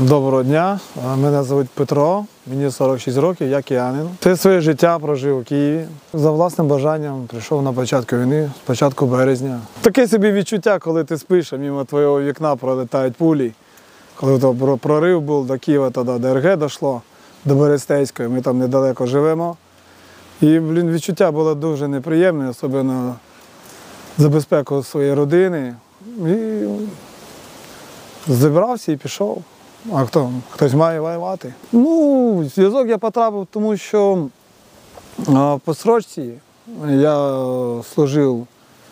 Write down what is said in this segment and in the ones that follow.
Доброго дня, мене звуть Петро, мені 46 років, я киянин. Все своє життя прожив у Києві. За власним бажанням прийшов на початку війни, з початку березня. Таке собі відчуття, коли ти спиш, а мимо твого вікна пролітають пулі. Коли прорив був до Києва, тоді ДРГ дійшло, до Берестейської, ми там недалеко живемо. І, відчуття було дуже неприємне, особливо за безпеку своєї родини. І зібрався і пішов. А хтось має воювати. В зв'язок я потрапив, тому що по строчці я служив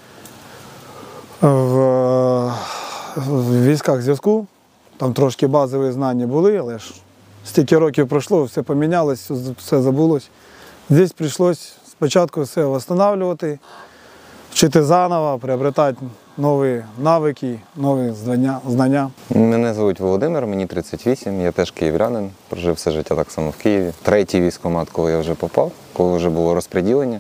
в військах зв'язку. Там трошки базові знання були, але ж стільки років пройшло, все помінялось, все забулось. Здесь прийшлось спочатку все відновлювати, вчити заново, приобретати нові навики, нові знання. Мене звуть Володимир, мені 38, я теж київлянин, прожив все життя так само в Києві. Третій військкомат, коли я вже попав, коли вже було розподілення.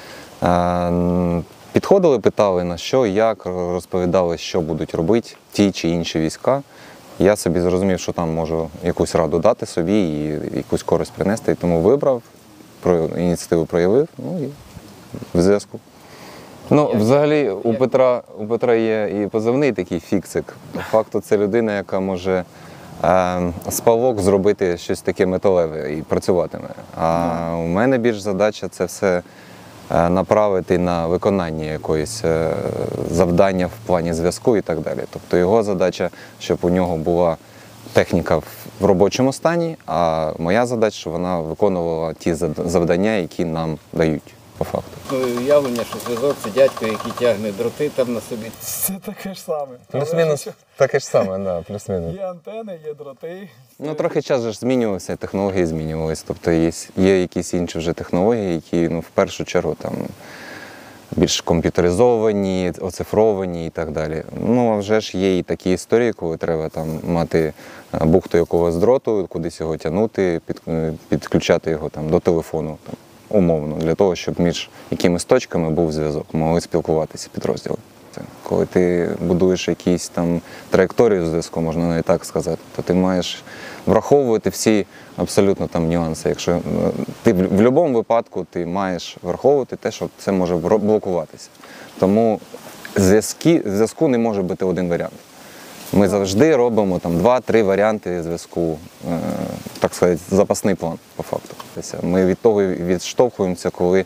Підходили, питали на що, як, розповідали, що будуть робити ті чи інші війська. Я собі зрозумів, що там можу якусь раду дати собі і якусь користь принести, і тому вибрав, ініціативу проявив, і в зв'язку. Взагалі у Петра є і позивний такий фіксик. По факту це людина, яка може з палок зробити щось таке металеве і працюватиме. А у мене більш задача це все направити на виконання якоїсь завдання в плані зв'язку і так далі. Тобто його задача, щоб у нього була техніка в робочому стані, а моя задача, щоб вона виконувала ті завдання, які нам дають. По факту. Уявлення, що зв'язок це дядько, який тягне дроти там на собі. Це таке ж саме. Плюс-мінус таке ж саме, да, плюс-мінус. Є антени, є дроти. Трохи час же змінювався, технології змінювалися. Тобто є якісь інші вже технології, які в першу чергу там більш комп'ютеризовані, оцифровані і так далі. А вже ж є і такі історії, коли треба там мати бухту якогось дроту, кудись його тягнути, підключати його там до телефону. Умовно, для того, щоб між якимись точками був зв'язок, могли спілкуватися підрозділи. Коли ти будуєш якісь там траєкторію зв'язку, можна навіть так сказати, то ти маєш враховувати всі абсолютно там нюанси. Якщо ти в будь-якому випадку ти маєш враховувати те, що це може блокуватися. Тому зв'язку не може бути один варіант. Ми завжди робимо там 2-3 варіанти зв'язку, так сказати, запасний план по факту. Ми від того відштовхуємося, коли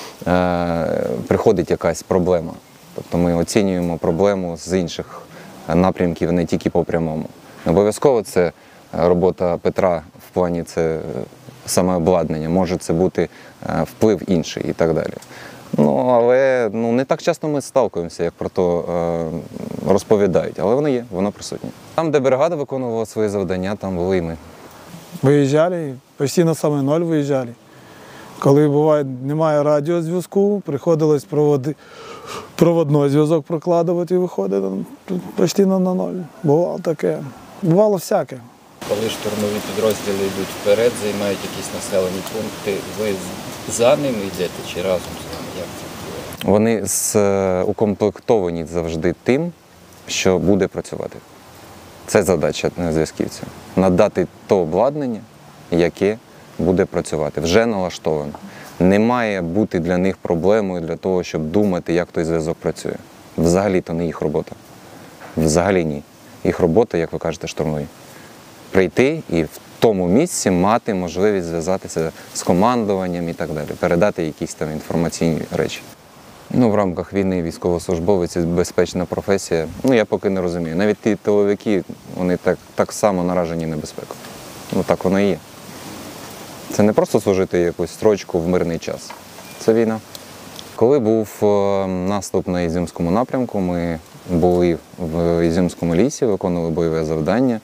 приходить якась проблема. Тобто ми оцінюємо проблему з інших напрямків, не тільки по прямому. Не обов'язково це робота Петра в плані це саме обладнання, може це бути вплив інший і так далі. Але не так часто ми сталкуємося, як про то розповідають, але воно є, воно присутнє. Там, де бригада виконувала свої завдання, там були і ми. Виїжджали, постійно саме ноль виїжджали. Коли буває, немає радіозв'язку, приходилось проводний зв'язок прокладувати і виходить постійно на ноль. Бувало таке. Бувало всяке. Коли штурмові підрозділи йдуть вперед, займають якісь населені пункти, ви за ними йдете чи разом з ними? Як це? Вони укомплектовані завжди тим, що буде працювати. Це задача зв'язківців. Надати то обладнання, яке буде працювати. Вже налаштовано. Не має бути для них проблемою для того, щоб думати, як той зв'язок працює. Взагалі то не їх робота. Взагалі ні. Їх робота, як ви кажете, штурмові. Прийти і в тому місці мати можливість зв'язатися з командуванням і так далі. Передати якісь там інформаційні речі. В рамках війни військовослужбовець – це безпечна професія. Я поки не розумію. Навіть ті тиловики, вони так само наражені на небезпеку. Так воно і є. Це не просто служити якусь строчку в мирний час. Це війна. Коли був наступ на Ізюмському напрямку, ми були в Ізюмському лісі, виконували бойове завдання.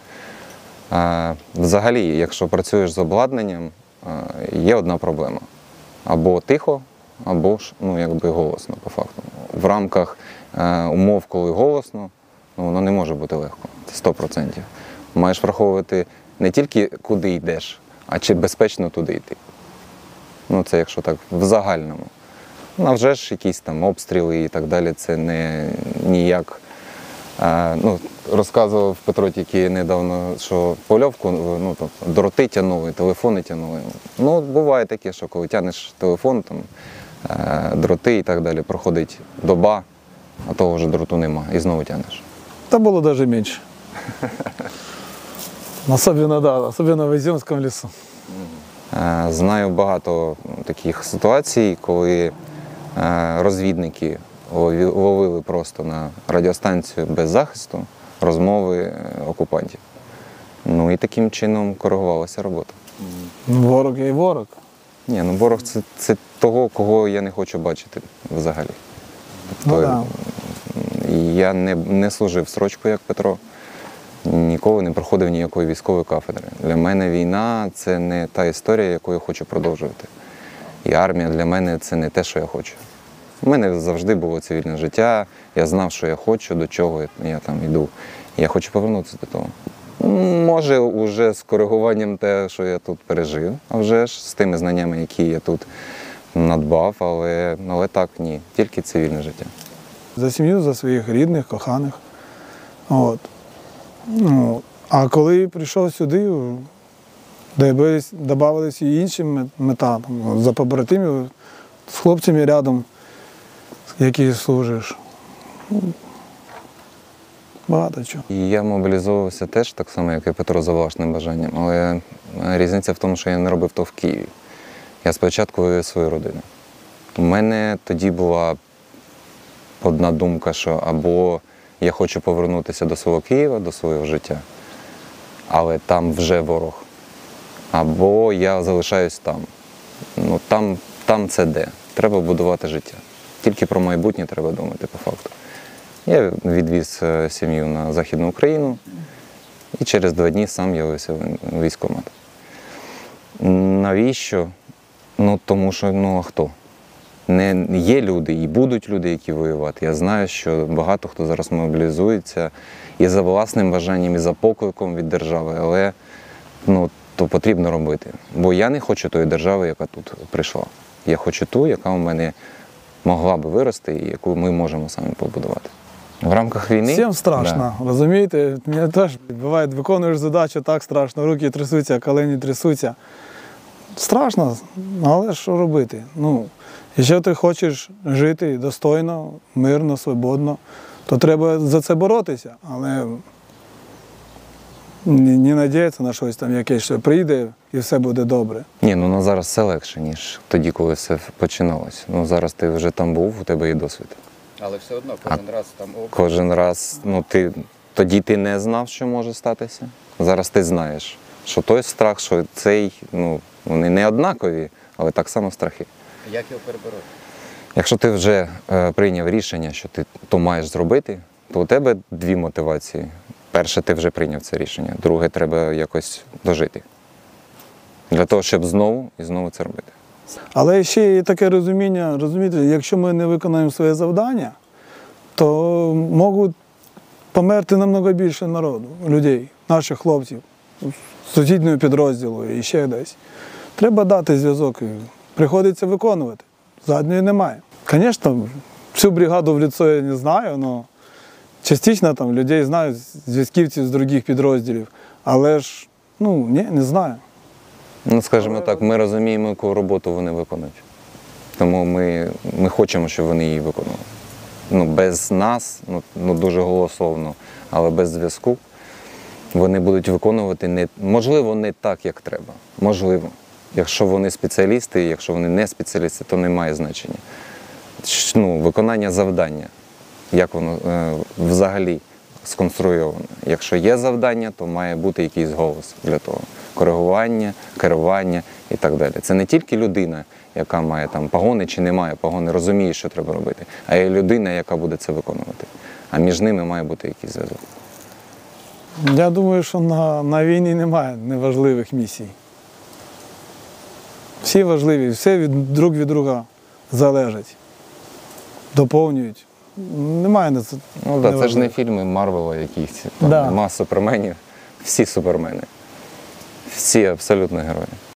Взагалі, якщо працюєш з обладнанням, є одна проблема. Або тихо, або ж голосно, по факту. В рамках умов, коли голосно, воно не може бути легко. Це 100%. Маєш враховувати не тільки куди йдеш, а чи безпечно туди йти. Це якщо так, в загальному. А вже ж якісь там обстріли і так далі, це не ніяк розказував Петро тільки недавно, що польовку, ну, там, дроти тягнули, телефони тягнули. Ну, буває таке, що коли тягнеш телефон, там, дроти і так далі, проходить доба, а того вже дроту нема, і знову тягнеш. Та було навіть менше. Особливо, да, особливо в Ізюмському лісу. Знаю багато таких ситуацій, коли розвідники ловили просто на радіостанцію без захисту розмови окупантів. Ну і таким чином коригувалася робота. Ворог є і ворог. Ні, ну ворог це того, кого я не хочу бачити взагалі. Ну, Тобто, да. я не служив строчку, як Петро, ніколи не проходив ніякої військової кафедри. Для мене війна – це не та історія, яку я хочу продовжувати. І армія для мене – це не те, що я хочу. У мене завжди було цивільне життя, я знав, що я хочу, до чого я там йду. І я хочу повернутися до того. Може, вже з коригуванням те, що я тут пережив, а вже ж з тими знаннями, які я тут надбав, але так, ні, тільки цивільне життя. За сім'ю, за своїх рідних, коханих. От. Ну, а коли прийшов сюди, додавалися і інші мета, там, за побратимів, з хлопцями рядом, які служиш. Багато чого. І я мобілізовувався теж так само, як і Петро, за власним бажанням, але різниця в тому, що я не робив то в Києві. Я спочатку вивів свою родину. У мене тоді була одна думка, що або я хочу повернутися до свого Києва, до свого життя, але там вже ворог, або я залишаюсь там. Ну, там це де. Треба будувати життя. Тільки про майбутнє треба думати по факту. Я відвіз сім'ю на Західну Україну і через 2 дні сам явився в військкомат. Навіщо? Ну, тому що, ну а хто? Не є люди і будуть люди, які воювати. Я знаю, що багато хто зараз мобілізується і за власним бажанням, і за покликом від держави, але ну, то потрібно робити. Бо я не хочу тої держави, яка тут прийшла. Я хочу ту, яка у мене могла би вирости і яку ми можемо самі побудувати. В рамках війни? Всім страшно, розумієте? Мені теж буває, виконуєш задачу, так страшно, руки трясуться, колені трясуться. Страшно, але що робити? Ну, якщо ти хочеш жити достойно, мирно, свободно, то треба за це боротися. Але не надіятися на щось там якесь, що прийде і все буде добре. Ні, ну на зараз все легше, ніж тоді, коли все починалося. Ну зараз ти вже там був, у тебе є досвід. Але все одно кожен раз там Кожен раз, ну тоді ти не знав, що може статися. Зараз ти знаєш, що той страх, що цей, ну, вони не однакові, але так само страхи. Як його перебороти? Якщо ти вже прийняв рішення, що ти то маєш зробити, то у тебе 2 мотивації. Перше, ти вже прийняв це рішення. Друге, треба якось дожити. Для того, щоб знову і знову це робити. Але ще є таке розуміння, розумієте, якщо ми не виконаємо своє завдання, то можуть померти намного більше народу, людей, наших хлопців, сусіднього підрозділу і ще десь. Треба дати зв'язок, приходиться виконувати. Задньої немає. Звісно, всю бригаду в лицо я не знаю, але частично там людей знаю, зв'язківців з інших підрозділів, але ж, ну, ні, не знаю. Ну, скажімо так, ми розуміємо, яку роботу вони виконують. Тому ми хочемо, щоб вони її виконували. Ну, без нас, ну дуже голословно, але без зв'язку, вони будуть виконувати, можливо, не так, як треба. Можливо. Якщо вони спеціалісти, якщо вони не спеціалісти, то не має значення. Ну, виконання завдання, як воно взагалі сконструйовано. Якщо є завдання, то має бути якийсь голос для того. Коригування, керування і так далі. Це не тільки людина, яка має там погони чи не має погони, розуміє, що треба робити, а є людина, яка буде це виконувати. А між ними має бути якийсь зв'язок. Я думаю, що на війні немає неважливих місій. Всі важливі, все друг від друга залежить, доповнюють. Немає на це. Ну так, це ж не фільми Марвела якісь, там нема суперменів, всі супермени. Всі абсолютно герої.